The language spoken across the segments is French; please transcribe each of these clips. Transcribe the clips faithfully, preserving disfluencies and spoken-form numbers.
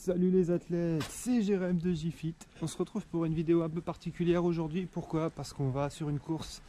Salut les athlètes, c'est Jérém de J-Fit. On se retrouve pour une vidéo un peu particulière aujourd'hui. Pourquoi? Parce qu'on va sur une course.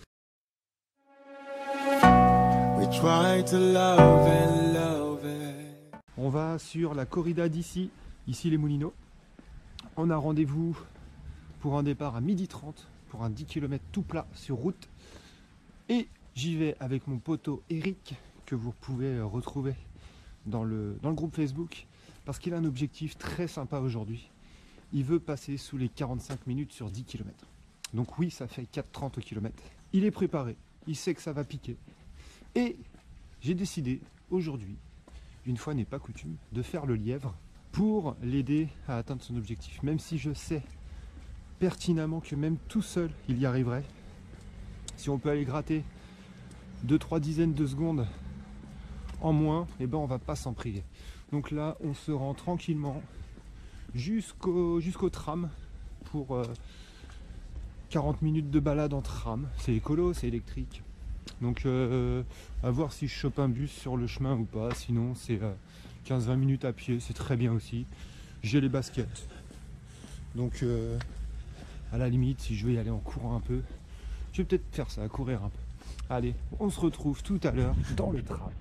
We try to love and love it. On va sur la corrida d'ici, ici les Moulineaux. On a rendez-vous pour un départ à midi trente pour un dix kilomètres tout plat sur route. Et j'y vais avec mon poteau Eric, que vous pouvez retrouver dans le, dans le groupe Facebook. Parce qu'il a un objectif très sympa aujourd'hui. Il veut passer sous les quarante-cinq minutes sur dix kilomètres. Donc oui, ça fait quatre heures trente kilomètres. Il est préparé, il sait que ça va piquer. Et j'ai décidé aujourd'hui, une fois n'est pas coutume, de faire le lièvre pour l'aider à atteindre son objectif. Même si je sais pertinemment que même tout seul, il y arriverait. Si on peut aller gratter deux trois dizaines de secondes en moins, eh ben on va pas s'en priver. Donc là, on se rend tranquillement jusqu'au jusqu'au tram pour euh, quarante minutes de balade en tram. C'est écolo, c'est électrique. Donc euh, à voir si je chope un bus sur le chemin ou pas. Sinon, c'est euh, quinze vingt minutes à pied, c'est très bien aussi. J'ai les baskets. Donc euh, à la limite, si je veux y aller en courant un peu, je vais peut-être faire ça, courir un peu. Allez, on se retrouve tout à l'heure dans le tram.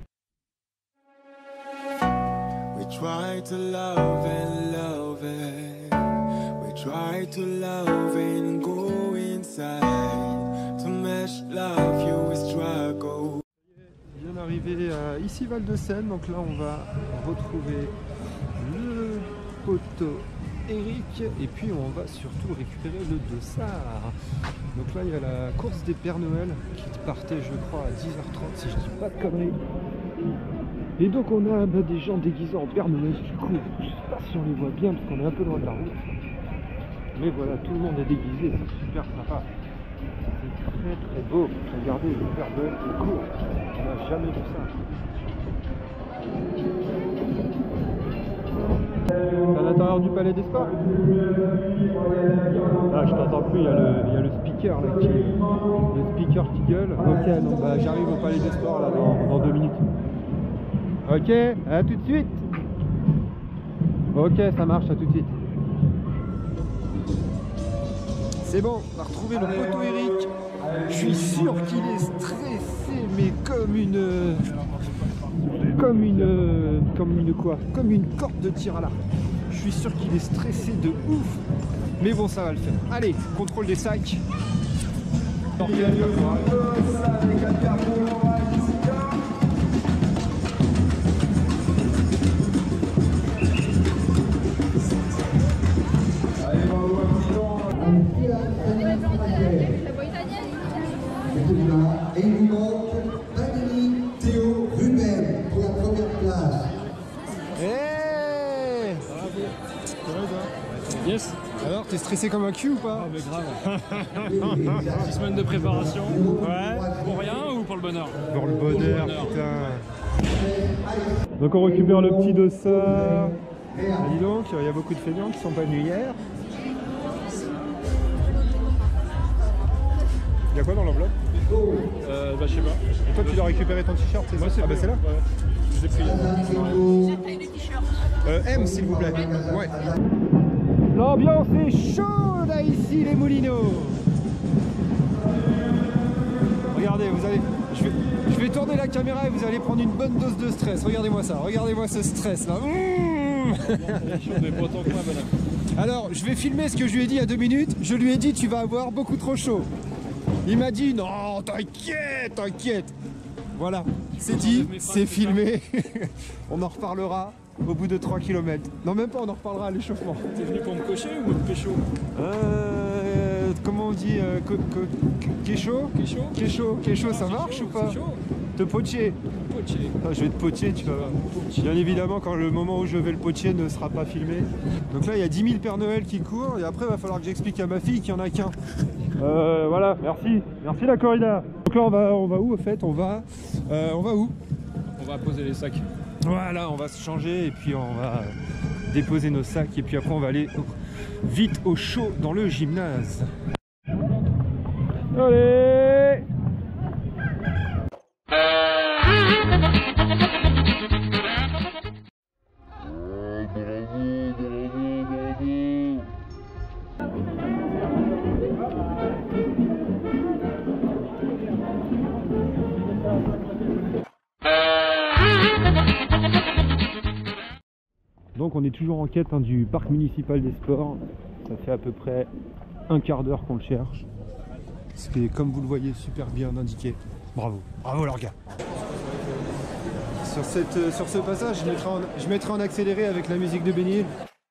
We try to love and love it. We try to love and go inside. To mesh love you with struggle. Bien arrivé à ici Val de Seine, donc là on va retrouver le poteau Eric et puis on va surtout récupérer le dossard. Donc là il y a la course des Pères Noël qui partait je crois à dix heures trente si je dis pas de conneries. Et donc on a bah, des gens déguisés en Père Noël, du coup je sais pas si on les voit bien parce qu'on est un peu loin de la route. Mais voilà, tout le monde est déguisé, c'est super sympa. C'est très très beau. Regardez le Père Noël qui court, on n'a jamais vu ça. C'est à l'intérieur du Palais des Sports. Ah je t'entends plus, il y a le, il y a le speaker là qui, le speaker qui gueule. Ok, donc bah, j'arrive au Palais des Sports là dans, dans deux minutes. Ok, à tout de suite. Ok, ça marche, à tout de suite. C'est bon, on a retrouvé le poteau Eric. Je suis sûr qu'il est stressé, mais comme une... Comme une... Comme une quoi? Comme une corde de tir à l'arc. Je suis sûr qu'il est stressé de ouf. Mais bon, ça va le faire. Allez, contrôle des sacs. Et il nous manque Valérie Théo Ruben pour la première place. Hey, yes. alors, t'es stressé comme un cul ou pas? Ah mais grave. Six semaines de préparation. Ouais. Pour rien ou pour le bonheur? Pour le bonheur, bonheur. putain. Donc on récupère le petit dossard. Ah, dis donc, il y a beaucoup de feignants qui sont pas venus hier. Il y a quoi dans l'enveloppe? Euh, bah je sais pas. Et toi tu dois récupérer ton t-shirt, c'est ça? Moi c'est Ah bah c'est là. Ouais. Je l'ai pris. Euh, M s'il vous plaît. Ouais. L'ambiance est chaude là ici les Moulineaux. Regardez, vous allez. Je vais, je vais tourner la caméra et vous allez prendre une bonne dose de stress. Regardez-moi ça, regardez-moi ce stress là. Mmh. Mais pas autant que moi, madame. Alors, je vais filmer ce que je lui ai dit il y a deux minutes. Je lui ai dit tu vas avoir beaucoup trop chaud. Il m'a dit non, t'inquiète, t'inquiète. Voilà, c'est dit, c'est filmé. On en reparlera au bout de trois kilomètres. Non, même pas, on en reparlera à l'échauffement. T'es venu pour me cocher ou me pécho? Euh, comment on dit euh, co, co, Kécho Kécho Kécho, Kécho, ça marche ou pas? Te pocher. Poché. Ah, je vais te pocher, tu vas voir. Bien évidemment, quand le moment où je vais le pocher ne sera pas filmé. Donc là, il y a dix mille Pères Noël qui courent et après, il va falloir que j'explique à ma fille qu'il n'y en a qu'un. Euh, voilà, merci. Merci la corrida. Donc là, on va, on va où au fait? On va, euh, on va où? On va poser les sacs. Voilà, on va se changer et puis on va déposer nos sacs et puis après, on va aller vite au chaud dans le gymnase. Allez! Donc on est toujours en quête hein, du parc municipal des sports. Ça fait à peu près un quart d'heure qu'on le cherche. Ce qui est, comme vous le voyez, super bien indiqué. Bravo, bravo leur gars. Sur, cette, euh, sur ce passage, je mettrai, en, je mettrai en accéléré avec la musique de Benny Hill.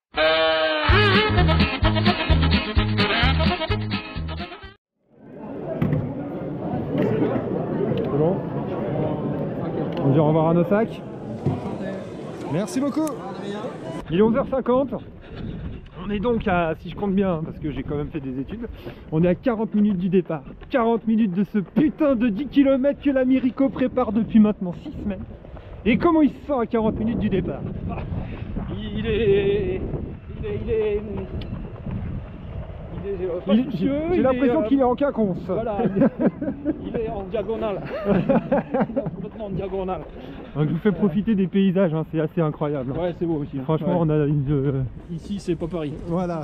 C'est bon? On dit au revoir à nos sacs. Merci beaucoup. Il est onze heures cinquante. On est donc à, si je compte bien, parce que j'ai quand même fait des études, on est à quarante minutes du départ. quarante minutes de ce putain de dix kilomètres que l'Américo prépare depuis maintenant six semaines. Et comment il se sent à quarante minutes du départ? Il est... Il est... Il est... Il est pas soucieux, j'ai l'impression euh, qu'il est en quinconce. Voilà, il est, il est en diagonale. Il est complètement en diagonale. Donc je vous fais profiter des paysages, hein, c'est assez incroyable. Ouais, c'est beau aussi. Franchement, ouais. on a une... Euh... Ici, c'est pas Paris. Voilà.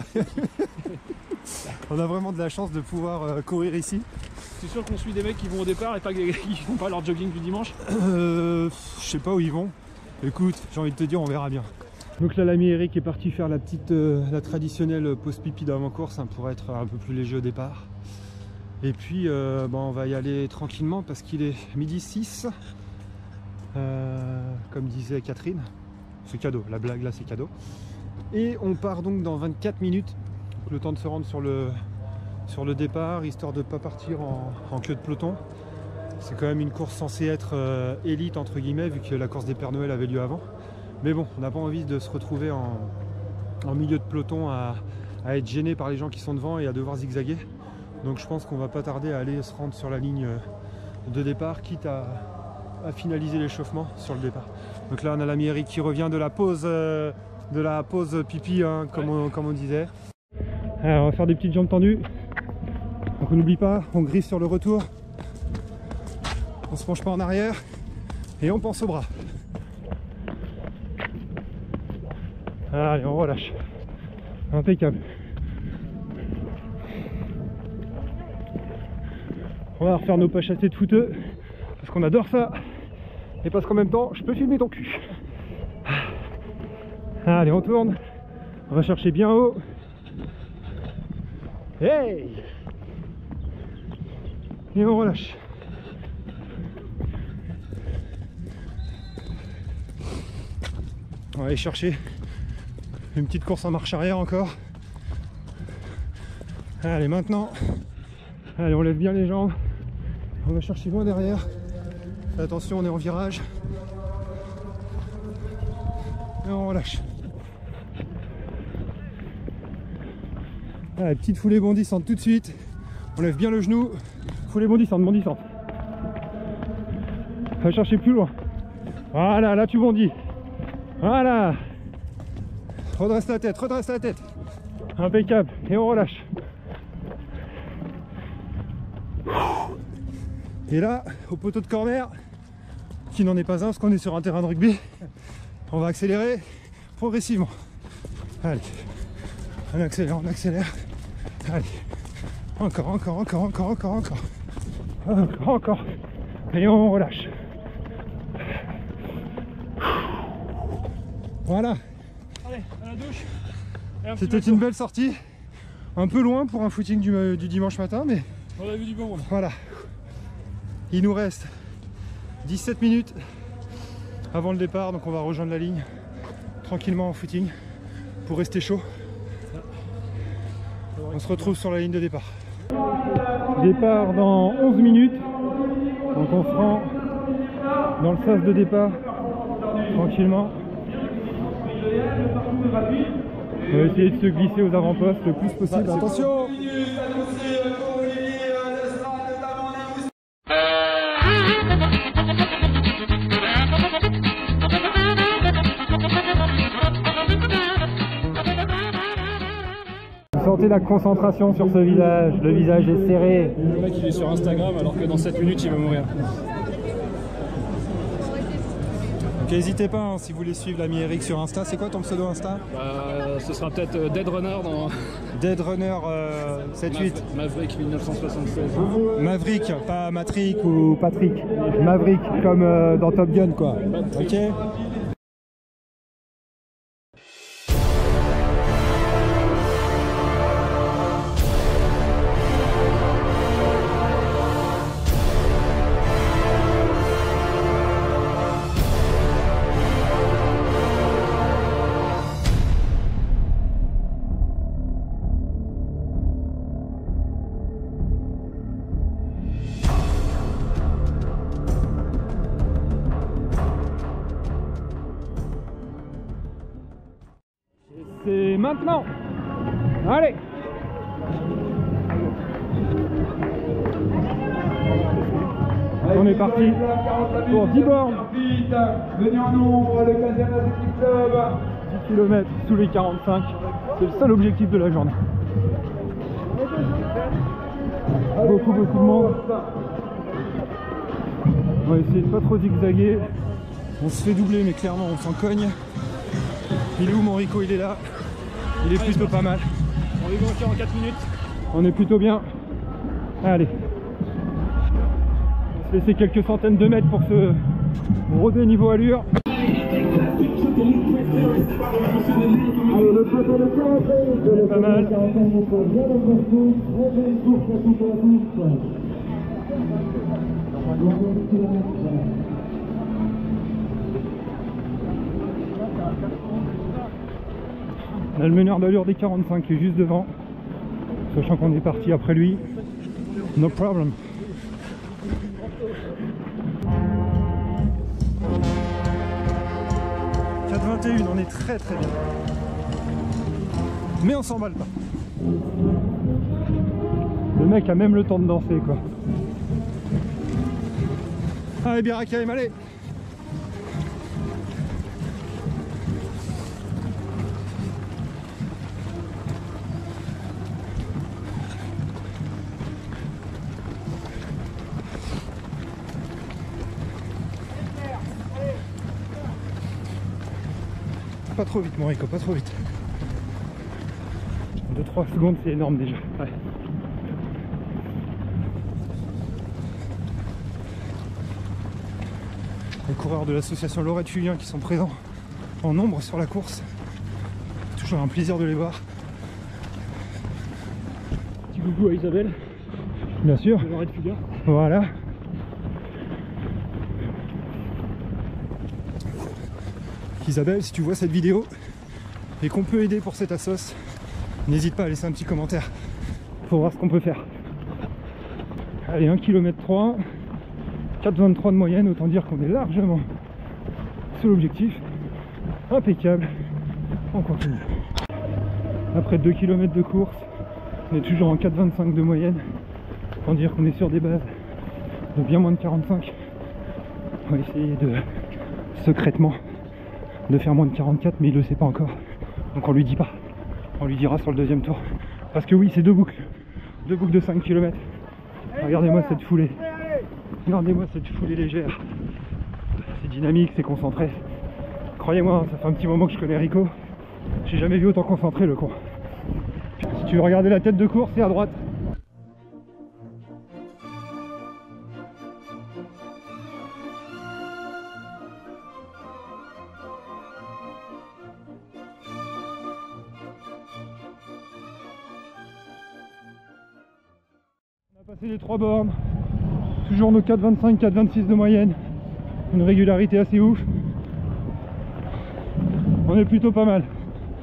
On a vraiment de la chance de pouvoir euh, courir ici. C'est sûr qu'on suit des mecs qui vont au départ et pas qui font pas leur jogging du dimanche. euh, Je sais pas où ils vont. Écoute, j'ai envie de te dire, on verra bien. Donc là, l'ami Eric est parti faire la petite, euh, la traditionnelle pause pipi d'avant-course hein, pour être un peu plus léger au départ. Et puis, euh, bon, on va y aller tranquillement parce qu'il est midi six. Euh, comme disait Catherine, c'est cadeau, la blague là c'est cadeau. Et on part donc dans vingt-quatre minutes, donc le temps de se rendre sur le, sur le départ, histoire de ne pas partir en, en queue de peloton. C'est quand même une course censée être euh, élite entre guillemets, vu que la course des Pères Noël avait lieu avant. Mais bon, on n'a pas envie de se retrouver en, en milieu de peloton à, à être gêné par les gens qui sont devant et à devoir zigzaguer. Donc je pense qu'on va pas tarder à aller se rendre sur la ligne de départ, quitte à, à finaliser l'échauffement sur le départ. Donc là on a l'ami Eric qui revient de la pause, euh, de la pause pipi, hein, comme, on, comme on disait. Alors on va faire des petites jambes tendues. Donc on n'oublie pas, on grisse sur le retour. On se penche pas en arrière et on pense au bras. Allez, on relâche. Impeccable. On va refaire nos pas chassés de footeux parce qu'on adore ça et parce qu'en même temps je peux filmer ton cul. Allez, on tourne. On va chercher bien haut. Hey! Et on relâche. On va aller chercher une petite course en marche arrière encore. Allez, maintenant, allez, on lève bien les jambes. On va chercher loin derrière. Attention, on est en virage. Et on relâche. Allez, petite foulée bondissante tout de suite. On lève bien le genou. Foulée bondissante, bondissante. On va chercher plus loin. Voilà, là tu bondis. Voilà. Redresse la tête, redresse la tête. Impeccable. Et on relâche. Et là, au poteau de corner, qui n'en est pas un parce qu'on est sur un terrain de rugby, on va accélérer progressivement. Allez. On accélère, on accélère. Allez. Encore, encore, encore, encore, encore, encore. Encore, encore. Et on relâche. Voilà. Allez, à la douche. C'était une belle sortie. Un peu loin pour un footing du, du dimanche matin, mais on a vu du bon monde. Voilà. Il nous reste dix-sept minutes avant le départ, donc on va rejoindre la ligne tranquillement en footing pour rester chaud. On se retrouve sur la ligne de départ. Départ dans onze minutes. Donc on se rend dans le sas de départ tranquillement. On va essayer de se glisser aux avant-postes le plus possible. Bah, attention! Sentez la concentration sur ce visage, le visage est serré. Le mec il est sur Instagram alors que dans sept minutes il va mourir. Donc n'hésitez pas hein, si vous voulez suivre l'ami Eric sur Insta. C'est quoi ton pseudo Insta? Bah, ce sera peut-être Dead Runner dans... Dead Runner euh, sept huit. Maverick mille neuf cent soixante-seize. Maverick, pas Matrick ou Patrick. Maverick comme euh, dans Top Gun quoi. Ok. c'est maintenant. Allez. On est parti pour dix bornes. Venez en nombre, le quinzième Athletic Club. dix kilomètres sous les quarante-cinq. C'est le seul objectif de la journée. Beaucoup, beaucoup de monde. On va essayer de pas trop zigzaguer. On se fait doubler, mais clairement, on s'en cogne. Il est où mon Rico? Il est là. Il est plutôt pas mal. On est bloqué en quatre minutes. On est plutôt bien. Allez. On va se laisser quelques centaines de mètres pour se rôder niveau allure. C'est pas mal. On a le meneur d'allure des quarante-cinq qui est juste devant, sachant qu'on est parti après lui. No problem. quatre vingt et un, on est très très bien. Mais on s'emballe pas. Le mec a même le temps de danser quoi. Allez Birakaim, allez. Pas trop vite mon Rico, pas trop vite. deux trois secondes c'est énorme déjà. Ouais. Les coureurs de l'association Laurette Julien qui sont présents en nombre sur la course. Toujours un plaisir de les voir. Petit coucou à Isabelle. Bien sûr. De Laurette Julien. Voilà. Isabelle, si tu vois cette vidéo et qu'on peut aider pour cette assos, n'hésite pas à laisser un petit commentaire pour voir ce qu'on peut faire. Allez, un kilomètre trois, quatre vingt-trois de moyenne, autant dire qu'on est largement sur l'objectif. Impeccable, on continue. Après deux kilomètres de course, on est toujours en quatre vingt-cinq de moyenne, autant dire qu'on est sur des bases de bien moins de quarante-cinq. On va essayer de secrètement de faire moins de quarante-quatre, mais il le sait pas encore, donc on lui dit pas, on lui dira sur le deuxième tour, parce que oui, c'est deux boucles deux boucles de cinq kilomètres. Regardez-moi cette foulée, regardez-moi cette foulée légère, c'est dynamique, c'est concentré. Croyez-moi, ça fait un petit moment que je connais Rico, j'ai jamais vu autant concentré le con. Si tu veux regarder la tête de course, c'est à droite. Passer les trois bornes, toujours nos quatre vingt-cinq, quatre vingt-six de moyenne, une régularité assez ouf. On est plutôt pas mal.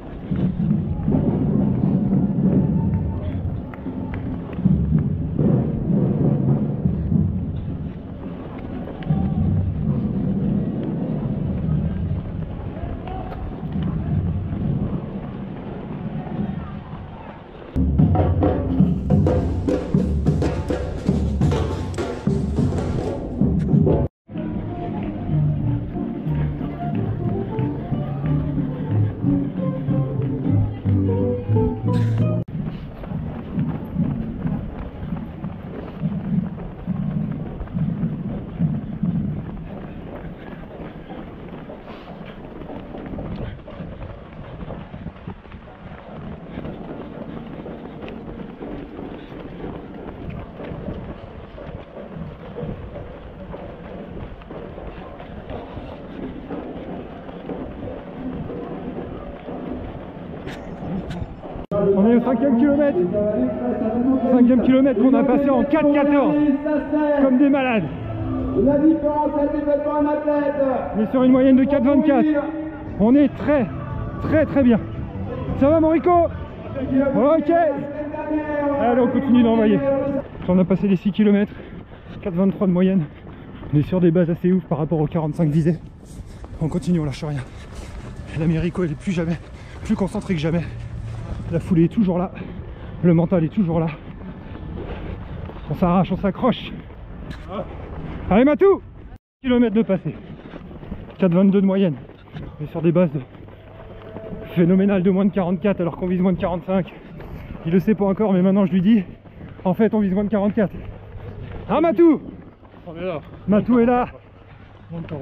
On est au cinquième kilomètre. Cinquième kilomètre qu'on a passé en quatre quatorze. Comme des malades. La différence, elle est pas un athlète. On est sur une moyenne de quatre vingt-quatre. On est très, très, très bien. Ça va, mon Rico? Ok. Allez, on continue d'envoyer. On a passé les six kilomètres. quatre vingt-trois de moyenne. On est sur des bases assez ouf par rapport aux quarante-cinq visées. On continue, on lâche rien. L'ami Rico, il est plus jamais plus concentré que jamais. La foulée est toujours là, le mental est toujours là. On s'arrache, on s'accroche. Allez Matou, kilomètres de passé, quatre vingt-deux de moyenne. On est sur des bases de phénoménales de moins de quarante-quatre alors qu'on vise moins de quarante-cinq. Il le sait pas encore, mais maintenant je lui dis, en fait on vise moins de quarante-quatre. Ah Matou, on est là. Matou est là. Donc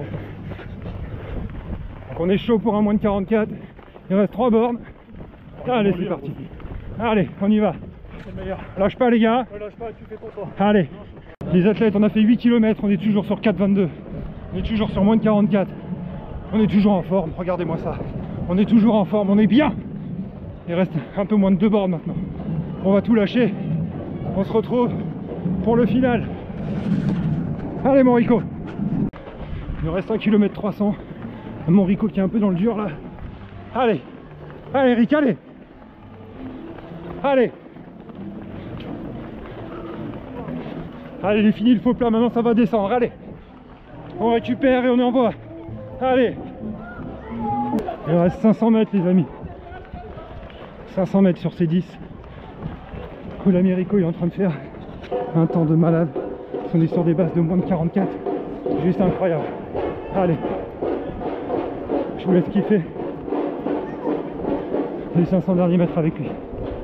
on est chaud pour un moins de quarante-quatre. Il reste trois bornes. Allez, c'est parti. Allez, on y va. Lâche pas les gars. Allez. Les athlètes, on a fait huit kilomètres, on est toujours sur quatre vingt-deux. On est toujours sur moins de quarante-quatre. On est toujours en forme, regardez-moi ça. On est toujours en forme, on est bien. Il reste un peu moins de deux bornes maintenant. On va tout lâcher. On se retrouve pour le final. Allez mon Rico. Il nous reste un kilomètre trois cents. Mon Rico qui est un peu dans le dur là. Allez. Allez Rick, allez. Allez. Allez, il est fini le faux plat, maintenant ça va descendre. Allez. On récupère et on envoie. Allez. Il reste cinq cents mètres les amis. cinq cents mètres sur ces dix. Où l'ami Rico est en train de faire un temps de malade. On est sur des bases de moins de quarante-quatre. Juste incroyable. Allez. Je vous laisse kiffer les cinq cents derniers mètres avec lui.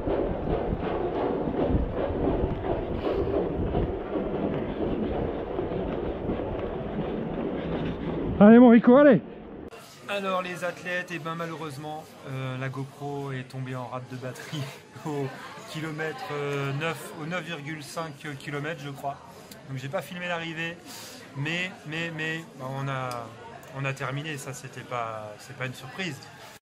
Allez mon Rico, allez. Alors les athlètes, et ben malheureusement euh, la GoPro est tombée en rate de batterie au kilomètre euh, neuf, au neuf virgule cinq kilomètres je crois. Donc j'ai pas filmé l'arrivée, mais mais mais ben, on a on a terminé, ça c'était pas c'est pas une surprise.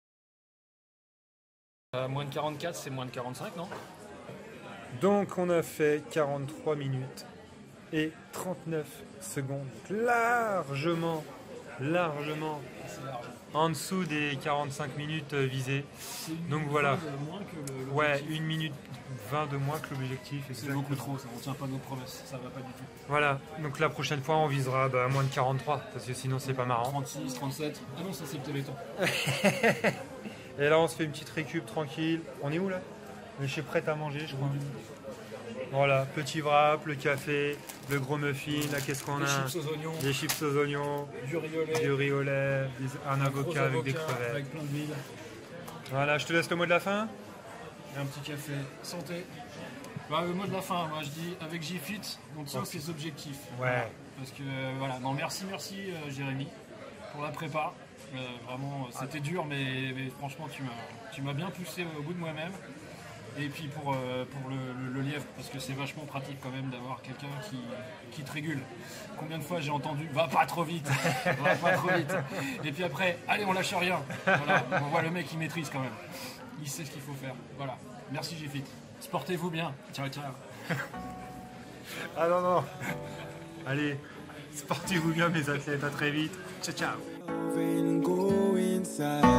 Euh, moins de quarante-quatre, c'est moins de quarante-cinq, non? Donc on a fait quarante-trois minutes et trente-neuf secondes, largement largement en dessous des quarante-cinq minutes visées. Donc voilà. Moins que le, ouais, une minute vingt de moins que l'objectif. C'est beaucoup trop, ça ne tient pas nos promesses, ça va pas du tout. Voilà, donc la prochaine fois on visera bah, moins de quarante-trois parce que sinon c'est pas marrant. trente-six, trente-sept, ah non ça c'est le téléthon. Et là on se fait une petite récup tranquille. On est où là? Je suis prêt à manger je crois. Voilà, petit wrap, le café, le gros muffin, là qu'est-ce qu'on a? Des chips aux oignons. Des chips aux oignons. Du riz au lait. Du riz au lait, un, un avocat avec des crevettes. Avec plein d'huile. Voilà, je te laisse le mot de la fin. Et un petit café. Santé. Bah, le mot de la fin, moi je dis avec G-Fit, on tient okay. ses objectifs. Ouais. Voilà. Parce que euh, voilà, non merci, merci euh, Jérémy pour la prépa. Euh, vraiment, c'était dur, mais, mais franchement, tu m'as, tu m'as bien poussé au bout de moi-même. Et puis pour, euh, pour le, le, le lièvre, parce que c'est vachement pratique quand même d'avoir quelqu'un qui, qui te régule. Combien de fois j'ai entendu « va pas trop vite, va pas trop vite ». Et puis après « allez, on lâche rien ». Voilà, on voit le mec qui maîtrise quand même. Il sait ce qu'il faut faire. Voilà, merci G-Fit. Sportez-vous bien. Ciao, ciao. Ah non, non. Allez, sportez-vous bien mes athlètes, à très vite. Ciao, ciao.